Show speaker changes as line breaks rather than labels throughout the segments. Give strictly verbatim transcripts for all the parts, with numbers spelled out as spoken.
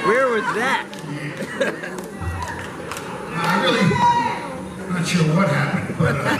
Where was that?
I'm really not sure what happened, but uh,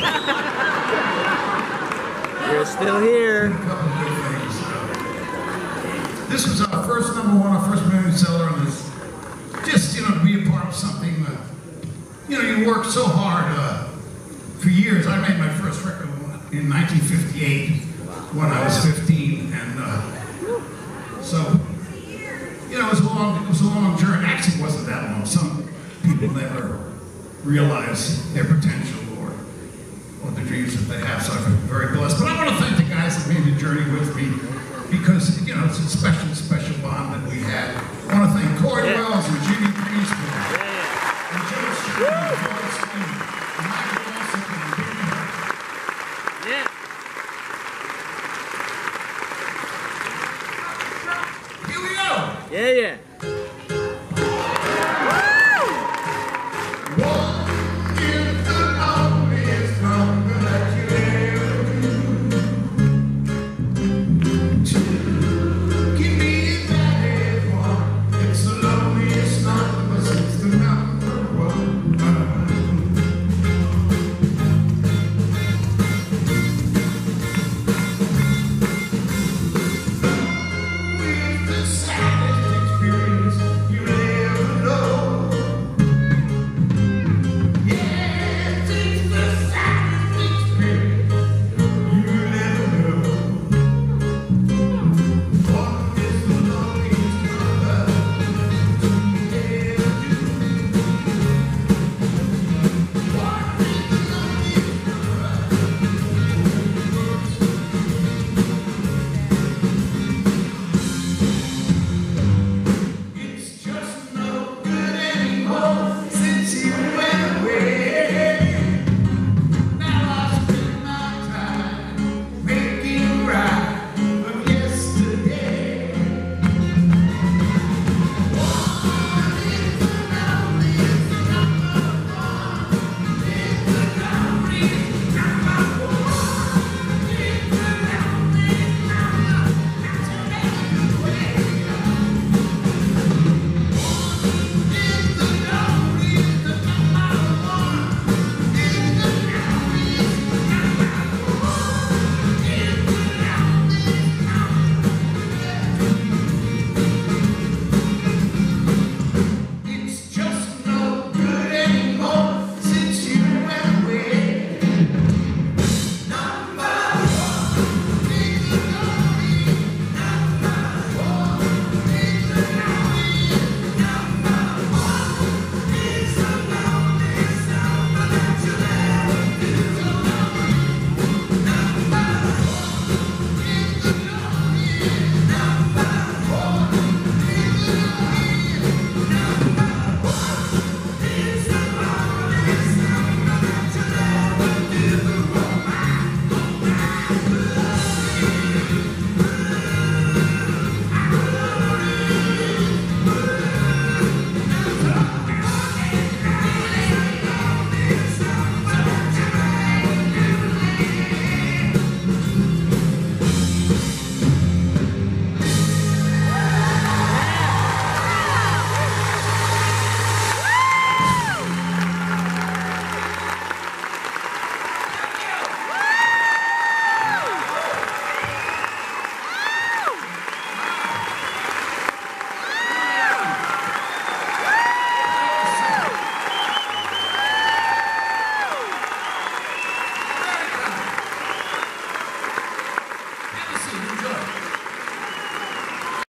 You're still here.
a couple of good things. Uh, this was our first number one, our first million seller, and it's just, you know, to be a part of something. Uh, you know, you work so hard uh, for years. I made my first record in nineteen fifty-eight when I was fifteen, and uh, so. You know, it was a long, it was a long journey. Actually, it wasn't that long. Some people never realize their potential or, or the dreams that they have. So I've been very blessed. But I want to thank the guys that made the journey with me because, you know, it's a special, special bond that we had. I want to thank Corey yeah. Wells and Jimmy Greenspan yeah, yeah. and Joe Stern and Paul Stern and Michael Wilson and Billy Hurt.
Yeah.
Here we go.
Yeah, yeah.